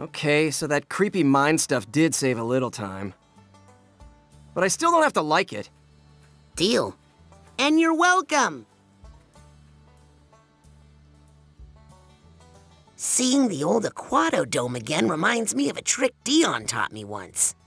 Okay, so that creepy mind stuff did save a little time. But I still don't have to like it. Deal. And you're welcome. Seeing the old Aquato Dome again reminds me of a trick Dion taught me once.